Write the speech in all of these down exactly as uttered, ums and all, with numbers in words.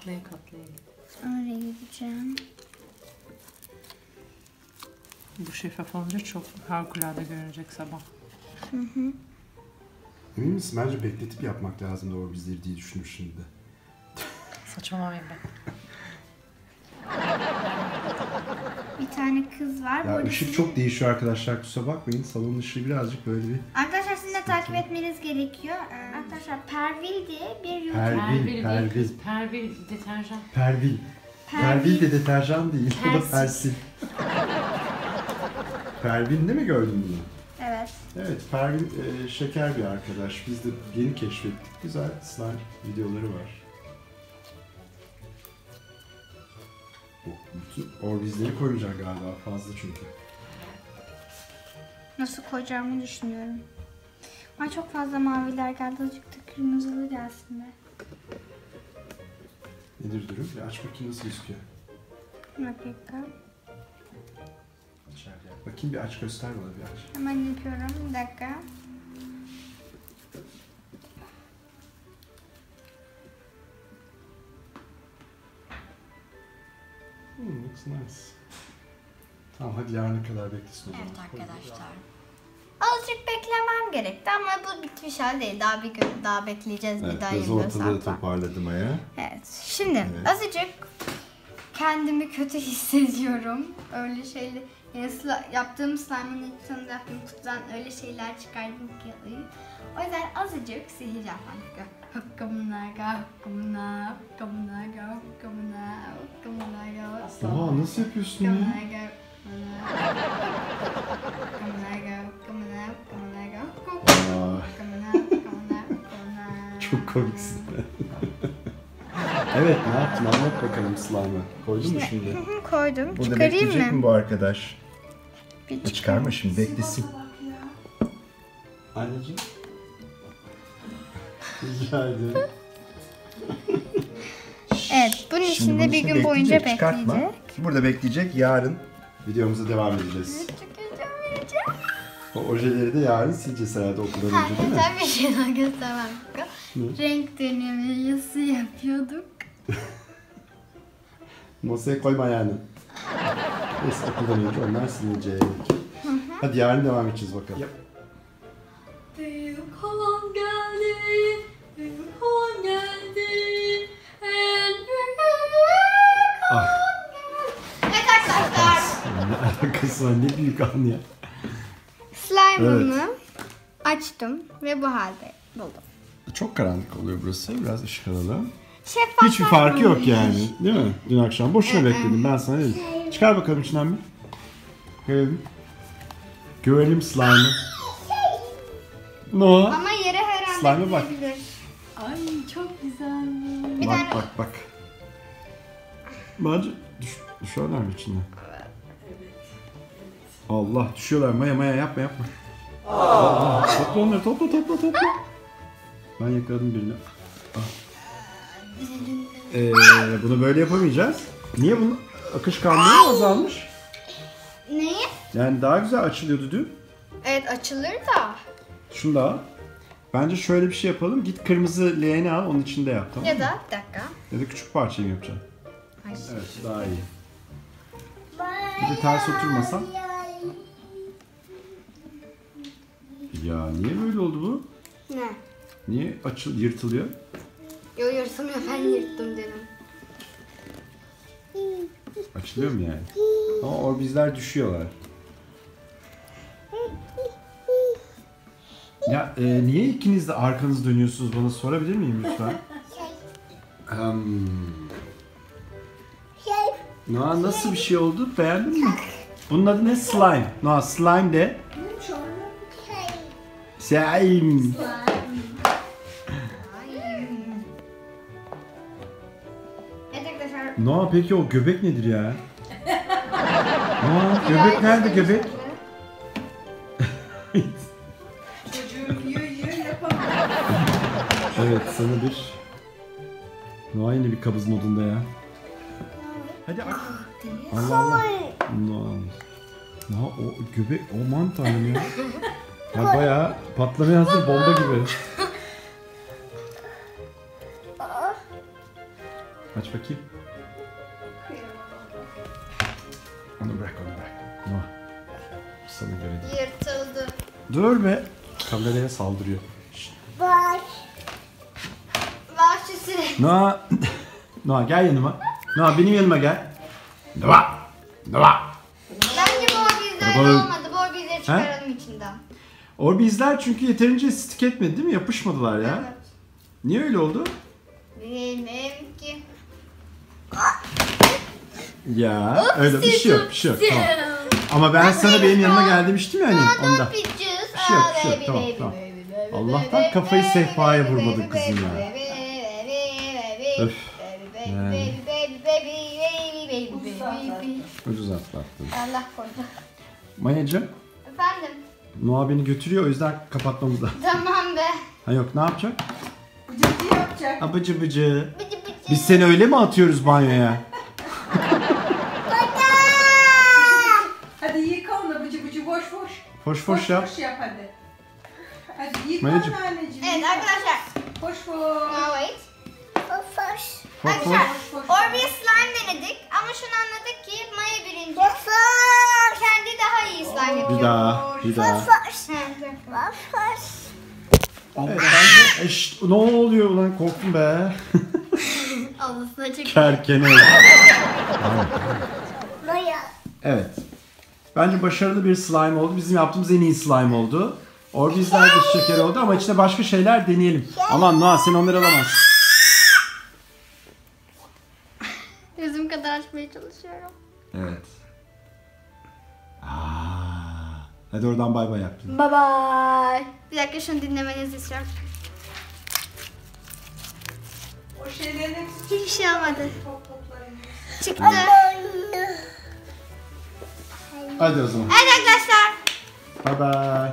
katlaya katlaya git. Oraya gideceğim. Bu şeffaf olunca çok harikulade görünecek sabah. Hı hı. Emin misin? Bence bekletip yapmak lazım doğru bizleri diye düşündüm şimdi de. Saçmalamayın be. Bir tane kız var. Ya Burada ışık sizin- çok değişiyor arkadaşlar, kusura bakmayın. Salon ışığı birazcık böyle bir... Arkadaşlar sizin de takip etmeniz gerekiyor. Ee, Arkadaşlar Pervil diye bir YouTube. Pervil, Pervil Pervil. değil kız. Pervil deterjan. Pervil. Pervil. Pervil de deterjan değil, o da Persil. persil. Pervin değil mi gördün bunu? Evet. Evet, Pervin e, şeker bir arkadaş. Biz de yeni keşfettik. Güzel slime videoları var. Bu bütün orbizleri koyacak galiba, fazla çünkü. Nasıl koyacağımı düşünüyorum. Ay çok fazla maviler geldi. Azıcık da kırmızılı gelsin be. Nedir durum? Bir aç bakayım nasıl gözüküyor. Bir dakika. İçeride. Bakayım bir aç, göster bana bir aç. Hemen yapıyorum. Bir dakika. Hmm, looks nice. Tamam, hadi yarına kadar beklesin o zaman. Evet arkadaşlar. Azıcık beklemem gerekti ama bu bitmiş hal değil. Daha bir gün daha bekleyeceğiz, Evet, bir daha biraz yirmi dört ortada saat var. toparladım Aya. Evet. Şimdi Evet. azıcık kendimi kötü hissediyorum. Öyle şeyler yani sla- yaptığım slime'ın ilk sonunda yaptığım kutudan öyle şeyler çıkardım ki. O yüzden azıcık sihir yapmam gerekiyor. Hıkkımına ga, hıkkımına, hıkkımına ga, hıkkımına, hıkkımına ga. Aa, nasıl yapıyorsun ya? Hıkkımına ga, hıkkımına ga, hıkkımına, hıkkımına ga, Aa, hıkkımına, hıkkımına, hıkkımına. çok komiksin. Evet, ne yaptın? Anlat bakalım slime'ı. Koydun mu şimdi? Hı hı, koydum. Burada Çıkarayım bekleyecek mı? mi bu arkadaş? Bir E, çıkarma şimdi, beklesin. Anneciğim. Rica ederim. Evet, bunun Şimdi içinde bunun bir içinde gün boyunca bekleyecek, çıkartma. bekleyecek. Burada bekleyecek, yarın videomuza devam edeceğiz. O ojeleri de yarın sileceğiz herhalde okuldan Ha, önce, değil mi? güzel bir şey daha göstermem. Ne? Renk denemesi yapıyorduk. Masaya koyma yani. Neyse, okuldan önce onlar silinecek. Hadi yarın devam edeceğiz bakalım. Yap. Büyük halam geldi, büyük halam geldi, en büyük halam Ah. geldi. Evet arkadaşlar, Ne alakası var, ne büyük an ya. slime'ımı açtım ve bu halde buldum. Çok karanlık oluyor burası, biraz ışık alalım. Şeffaf Hiçbir farkı yok yani, değil mi? Dün akşam boşuna bekledim, ben sana dedim. Çıkar bakalım içinden bir. Görelim. Görelim slime'ı. No. Ama yere her an Slime'a bak. dökülebilir. Ay çok güzel. Bir Bak tane- bak bak. Bence düş, düşüyorlar mı içinden? Allah, düşüyorlar. Maya Maya yapma yapma. Allah, topla onları, topla topla topla. Ben yakaladım birini. Ah. Ee, bunu böyle yapamayacağız. Niye bunun akışkanlığı azalmış? Neyi? Yani daha güzel açılıyordu dün. Evet açılır da. Şunu da al. Bence şöyle bir şey yapalım. Git kırmızı leğeni al, onun içinde yap, tamam mı? Ya da bir dakika. Ya da küçük parçayı mı yapacaksın? Ay. Evet, daha iyi. Bir de ters oturmasan. Ya niye böyle oldu bu? Ne? Niye açıl yırtılıyor? Yo yırtılmıyor, ben yırttım dedim. Açılıyor mu yani? Ama orbizler düşüyorlar. Ya e, niye ikiniz de arkanız dönüyorsunuz, bana sorabilir miyim lütfen? Hmm. Noah, nasıl bir şey oldu? Beğendin mi? Bunun adı ne? Slime. Noah, slime de. Slime. Evet arkadaşlar. Noah, peki o göbek nedir ya? Noah, göbek nerede göbek? Çocuğum yiyor yiyor yapamam. Evet, sana bir... Noah yine bir kabız modunda ya. Hadi aç. Allah Allah. Noah. Noah, o göbek, aman tanrım ya. Ya bayağı patlamaya hazır, bomba gibi. Aç bakayım. Onu bırak, onu bırak. Noah. Sana göre değil. Yırtıldı. Dur be. Kameraya saldırıyor. Bak. Bak şu süre. Noah. Noah gel yanıma. Noah benim yanıma gel. Noah. Noah. Bence bu bizler Baba- olmadı. Bu bizleri çıkaralım içinden. Orbizler çünkü yeterince stik etmedi değil mi? Yapışmadılar ya. Evet. Niye öyle oldu? Bilmem ki. Ya öyle bir şey yok, bir şey yok. Tamam. Ama ben sana benim yanıma gel demiştim ya hani ondan. Bir Bir şey yok, bir şey yok. Tamam, tamam. Allah'tan kafayı sehpaya vurmadın kızım ya. Öf. Yani. Ucuz atlattın. Allah korudu. Mayacığım, Efendim. Noah beni götürüyor o yüzden kapatmamız lazım. Tamam be. Ha yok ne yapacak? Bıcırtı yapacak. Abıcı bıcı. Bıcı bıcı. Biz seni öyle mi atıyoruz banyoya? Hadi yıka onu bıcı bıcı boş boş. Foş foş yap. Boş yap hadi. Hadi yıka Mayacım. onu anneciğim. Evet yıka. arkadaşlar. Boş boş. Now wait. Foş Arkadaşlar foş. Orbeez slime denedik ama şunu anladık ki Maya birinci. Kendi daha iyi slime yapıyor. Bir daha, bir daha. Evet, bence eş, ne oluyor ulan korktum be. Ağzına çekiyor. Kerkene. Evet. Bence başarılı bir slime oldu. Bizim yaptığımız en iyi slime oldu. Orbizler de şeker oldu ama içine başka şeyler deneyelim. Aman Noah sen onları alamazsın. Gözüm kadar açmaya çalışıyorum. Evet. Aa, hadi oradan bay bay yap. Bye bye. Bir dakika şunu dinlemenizi istiyorum. O şeylerin hepsi Hiçbir şey olmadı. top topların. Çıktı. Hadi o zaman. Evet arkadaşlar. Bay bay.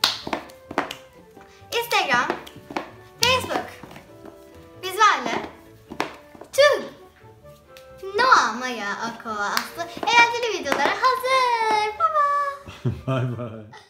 Instagram, Facebook, Bizlerle, Tüm, Noah, Maya, Aqua, Aslı eğlenceli videolara hazır. Bye bye. Bay bay.